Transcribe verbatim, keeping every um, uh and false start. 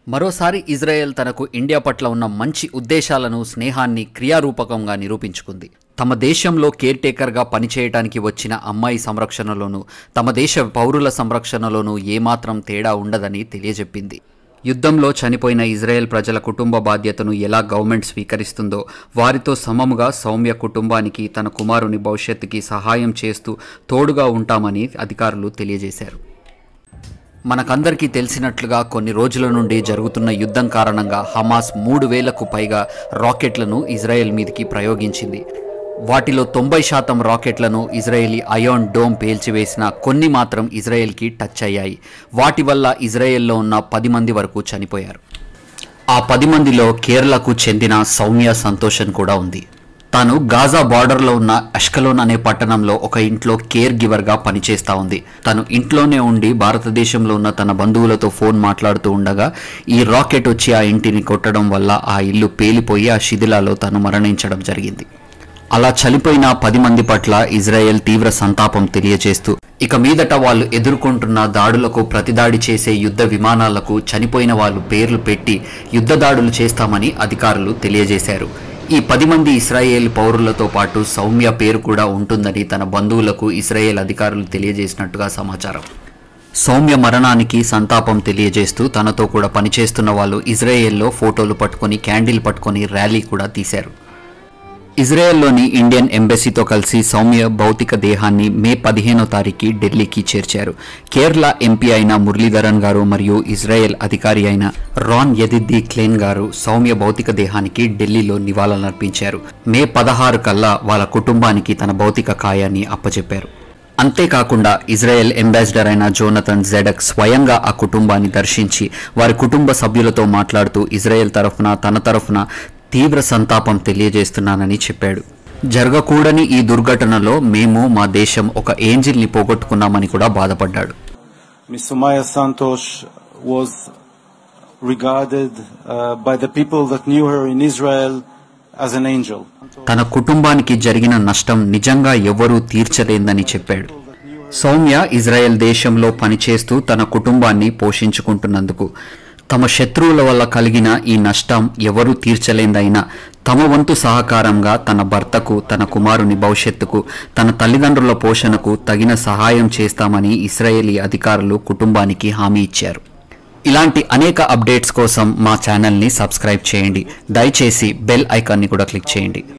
మరోసారి ఇజ్రాయెల్ తనకు ఇండియా పట్ల ఉన్న మంచి ఉద్దేశాలను స్నేహాన్ని క్రియారూపకంగా నిరూపించుకుంది. తమ దేశంలో కేర్ టేకర్గా పనిచేయడానికి వచ్చిన అమ్మాయి సంరక్షణలోనూ తమ దేశ పౌరుల సంరక్షణలోనూ ఏమాత్రం తేడా ఉండదని తెలియజెప్పింది. యుద్ధంలో చనిపోయిన ఇజ్రాయెల్ ప్రజల కుటుంబ బాధ్యతను ఎలా గవర్నమెంట్ స్వీకరిస్తుందో వారితో సమముగా సౌమ్య కుటుంబానికి తన కుమారుని భవిష్యత్తుకి సహాయం చేస్తూ తోడుగా ఉంటామని అధికారులు తెలియజేశారు. మనకందరికీ తెలిసినట్లుగా కొన్ని రోజుల నుండి జరుగుతున్న యుద్ధం కారణంగా హమాస్ మూడు వేలకు పైగా రాకెట్లను ఇజ్రాయెల్ మీదకి ప్రయోగించింది. వాటిలో తొంభై శాతం రాకెట్లను ఇజ్రాయేలీ అయాన్ డోమ్ పేల్చివేసిన కొన్ని మాత్రం ఇజ్రాయెల్కి టచ్ అయ్యాయి. వాటి వల్ల ఇజ్రాయెల్లో ఉన్న పది మంది వరకు చనిపోయారు. ఆ పది మందిలో కేరళకు చెందిన సౌమ్య సంతోష్ కూడా ఉంది. తాను గాజా బార్డర్లో ఉన్న అష్కలోన్ అనే పట్టణంలో ఒక ఇంట్లో కేర్ గివర్గా పనిచేస్తూ ఉంది. తను ఇంట్లోనే ఉండి భారతదేశంలో ఉన్న తన బంధువులతో ఫోన్ మాట్లాడుతూ ఉండగా ఈ రాకెట్ వచ్చి ఆ ఇంటిని కొట్టడం వల్ల ఆ ఇల్లు పేలిపోయి ఆ శిథిలాలో తను మరణించడం జరిగింది. అలా చనిపోయిన పది మంది పట్ల ఇజ్రాయెల్ తీవ్ర సంతాపం తెలియజేస్తూ ఇక మీదట వాళ్ళు ఎదుర్కొంటున్న దాడులకు ప్రతిదాడి చేసే యుద్ధ విమానాలకు చనిపోయిన వాళ్ళు పేర్లు పెట్టి యుద్ధ దాడులు చేస్తామని అధికారులు తెలియజేశారు. ఈ పది మంది ఇస్రాయేల్ పౌరులతో పాటు సౌమ్య పేరు కూడా ఉంటుందని తన బంధువులకు ఇస్రాయేల్ అధికారులు తెలియజేసినట్టుగా సమాచారం. సౌమ్య మరణానికి సంతాపం తెలియజేస్తూ తనతో కూడా పనిచేస్తున్న వాళ్ళు ఇజ్రాయేల్లో ఫోటోలు పట్టుకొని క్యాండిల్ పట్టుకొని ర్యాలీ కూడా తీశారు. ఇజ్రాయెల్లోని ఇండియన్ ఎంబసీతో కలిసి సౌమ్య భౌతిక దేహాన్ని మే పదిహేనో తారీఖు ఢిల్లీకి చేర్చారు. కేరళ ఎంపీ అయిన మురళీధరన్ గారు మరియు ఇజ్రాయెల్ అధికారి అయిన రాన్ యదిద్ది క్లేన్ గారు సౌమ్య భౌతిక దేహానికి ఢిల్లీలో నివాళులర్పించారు. మే పదహారు కల్లా వాళ్ళ కుటుంబానికి తన భౌతిక కాయాన్ని అప్పచెప్పారు. అంతేకాకుండా ఇజ్రాయెల్ అంబాసిడర్ అయిన జోనథన్ జెడక్ స్వయంగా ఆ కుటుంబాన్ని దర్శించి వారి కుటుంబ సభ్యులతో మాట్లాడుతూ ఇజ్రాయెల్ తరఫున తన తరఫున తీవ్ర సంతాపం తెలియజేస్తున్నానని చెప్పాడు. జరగకూడని ఈ దుర్ఘటనలో మేము మా దేశం ఒక ఏంజిల్ ని పోగొట్టుకున్నామని కూడా బాధపడ్డాడు. Miss Soumya Santosh was regarded uh, by the people that knew her in Israel as an angel. తన కుటుంబానికి జరిగిన నష్టం నిజంగా ఎవరూ తీర్చలేదని చెప్పాడు. సౌమ్య ఇజ్రాయెల్ దేశంలో పనిచేస్తూ తన కుటుంబాన్ని పోషించుకుంటున్నందుకు తమ శత్రువుల వల్ల కలిగిన ఈ నష్టం ఎవరూ తీర్చలేందైనా తమ వంతు సహకారంగా తన భర్తకు తన కుమారుని భవిష్యత్తుకు తన తల్లిదండ్రుల పోషణకు తగిన సహాయం చేస్తామని ఇశ్రాయేలీ అధికారులు కుటుంబానికి హామీ ఇచ్చారు. ఇలాంటి అనేక అప్డేట్స్ కోసం మా ఛానల్ని సబ్స్క్రైబ్ చేయండి. దయచేసి బెల్ ఐకాన్ని కూడా క్లిక్ చేయండి.